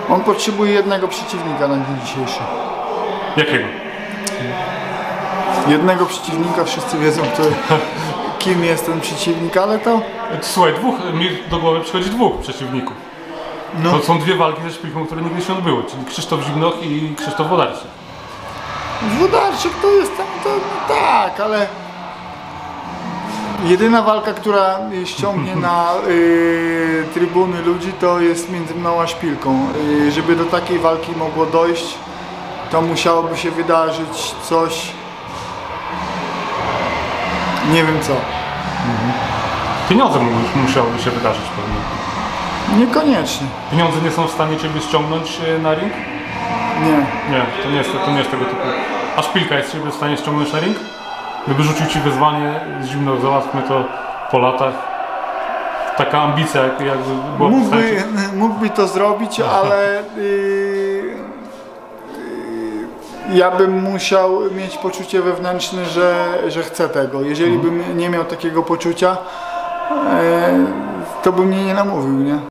On potrzebuje jednego przeciwnika na dzień dzisiejszy. Jakiego? Jednego przeciwnika, wszyscy wiedzą, kim jest ten przeciwnik, ale to... Słuchaj, mi do głowy przychodzi dwóch przeciwników. No. To są dwie walki ze szpilką, które nigdy się odbyły, czyli Krzysztof Zimnoch i Krzysztof Włodarczyk. Włodarczyk to jest tam, tak, ale... Jedyna walka, która ściągnie na trybuny ludzi, to jest między mną a Szpilką. Żeby do takiej walki mogło dojść, to musiałoby się wydarzyć coś... Nie wiem co. Pieniądze musiałyby się wydarzyć pewnie. Niekoniecznie. Pieniądze nie są w stanie Ciebie ściągnąć na ring? Nie. Nie, to nie jest tego typu. A Szpilka jest Ciebie w stanie ściągnąć na ring? Gdyby rzucił Ci wyzwanie, Zimnoch, załatwmy to po latach. Taka ambicja, jakby była mógłby to zrobić, ale ja bym musiał mieć poczucie wewnętrzne, że chcę tego. Jeżeli bym nie miał takiego poczucia, to bym mnie nie namówił, nie?